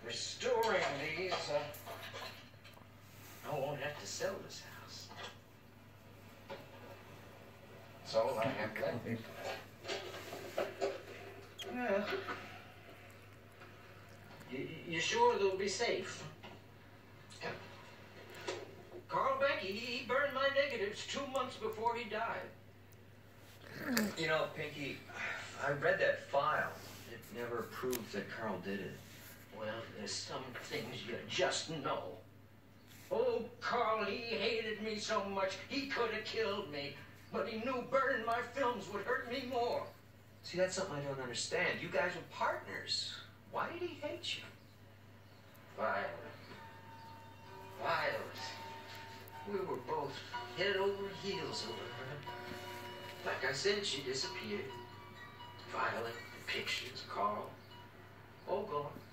restoring these, I won't have to sell this house. That's all I have left. Well, you sure they'll be safe? Carl Beck, he burned my negatives 2 months before he died. You know, Pinky, I read that file. It never proves that Carl did it. Well, there's some things you just know. Oh, Carl, he hated me so much, he could have killed me. But he knew burning my films would hurt me more. See, that's something I don't understand. You guys were partners. Why did he hate you? Violet. Violet. We were both head over heels over her. Like I said, she disappeared. Violet, the pictures, Carl, all gone.